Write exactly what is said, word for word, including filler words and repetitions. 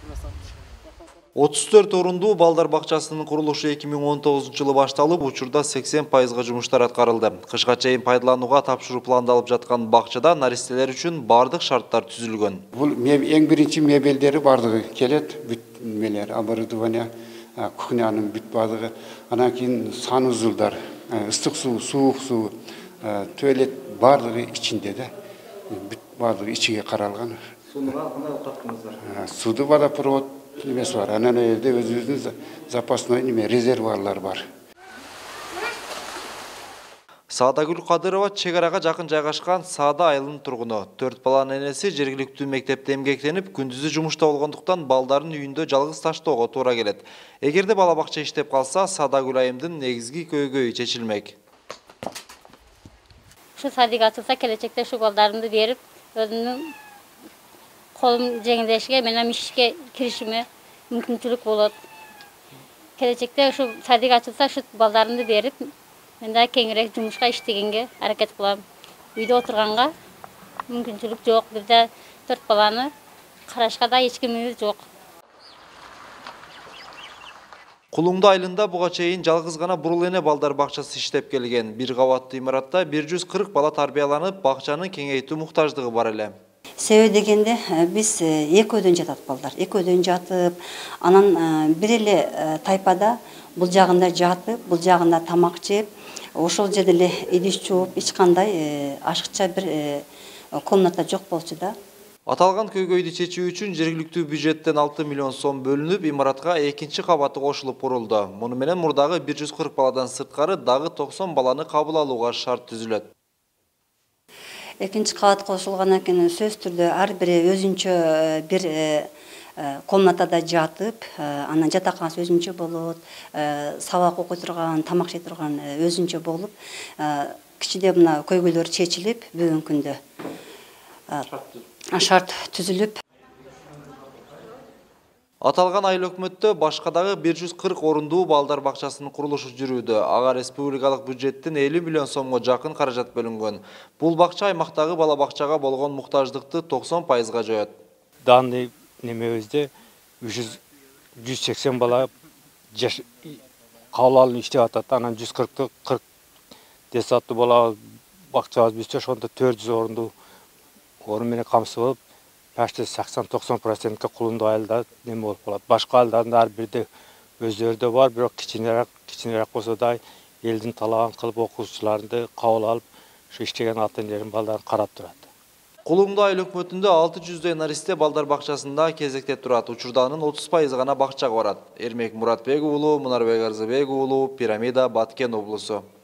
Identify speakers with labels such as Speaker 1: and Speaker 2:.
Speaker 1: отуз төрт орундуу балдар бакчасынын курулушу эки миң он тогузунчу жылы башталып, учурда сексен пайызга жумуштар аткарылды. Кышка чейин пайдаланууга тапшыруу пландалып жаткан бакчада наристелер үчүн бардык шарттар түзүлгөн.
Speaker 2: Бул эң биринчи мебелдери бардыгы келет, бүт мелер, оборудование, кухнянын бүт бардыгы. Анан кийин санузулдар, ыстык суу, суук суу, туалет бардыгы ичинде да. Бүт бардыгы ичиге каралган.
Speaker 1: Сууга кандай каткыңыздар?
Speaker 2: Суду водопровод немеси бар. Анан жерде өзүбүздүн запасной неме резервуарлар бар.
Speaker 1: Саадагүл Кадырова чек арага жакын жайгашкан Саада айылынын тургуну. төрт баланын энеси жергиликтүү мектепте эмгектенип, күндүзү жумушта болгондуктан балдарын үйүндө жалгыз таштоого туура келет. Эгерде бала бакча иштеп калса, Саадагүл айымдын негизги көйгөйү чечилмек.
Speaker 3: Şu sadiq açılsa келечекте şu балдарымды берип, өзүмдүн колум жеңилдешиге, менен ишке киришиме мүмкүнчүлүк болот. Келечекте şu sadiq açılsa şu балдарымды берип, мен да кеңирээк жумушка иштегенге аракет кылам. Үйдө отурганга мүмкүнчүлүк жок. Бирде төрт баланы карашка да эч кимибиз жок.
Speaker 1: Кулуңду айылында буга чейин жалгыз гана бурул эне балдар бакчасы иштеп келген. Бир кабаттуу имаратта бир жүз кырк бала тарбияланып, бакчанын кеңейтүү муктаждыгы бар эле.
Speaker 4: Себеби дегенде биз экөөдөн жатат балдар. Экөөдөн жатып, анан бир эле тайпада бул жагында жатып, бул жагында тамак жеп, ошол жерде эле идиш жууп, эч кандай ашыкча бир комната жок болчу да.
Speaker 1: Аталган көйгөйдү чечүү үчүн жергиликтүү бюджеттен алты миллион сом бөлүнүп, имаратка экинчи кабаты кошулуп курулду. Муну менен мурдагы бир жүз кырк баладан сырткары дагы токсон баланы кабыл алууга шарт түзүлөт.
Speaker 4: Экинчи кабат кошулгандан кийин сөзсүз түрдө ар бири өзүнчө бир комнатада жатып, анан жатаканасы өзүнчө болот, сабак окуй турган, тамак жей турган өзүнчө болуп, кичине мына көйгөйлөр чечилип, бүгүнкү күндө шарт түзүлүп.
Speaker 1: Аталган айыл өкмөттө башка дагы бир жүз кырк орундуу балдар бакчасынын курулушу жүрүүдө. Ага республикалык бюджеттен элүү миллион сомго жакын каражат бөлүнгөн. Бул бакча аймактагы бала бакчага болгон муктаждыкты токсон пайызга жоет.
Speaker 5: Данный немебизде жүз сексен бала кабыл алып иштеп атат. Анан жүз кырк кырк десаттуу бала бакчабыз бүтсө, ошондо төрт жүз орундуу орун менен камсыз болуп, почти сексен токсон процентке кулундуу айылда неме болуп калат. Башка айылдардын ар бирде өздөрүдө бар, бирок кичинерээк, кичинерээк болсо да элдин талабын кылып окуучуларды кабыл алып, ушу иштеген ата энелердин балдарын карап турат.
Speaker 1: Кулуңду айыл өкмөтүндө алты жүздөй наристе балдар бакчасында кезекте турат. Учурда анын отуз пайызы гана бакчага барат. Эрмек Муратбек уулу, Мунарбек Арзыбек уулу, Пирамида, Баткен облусу.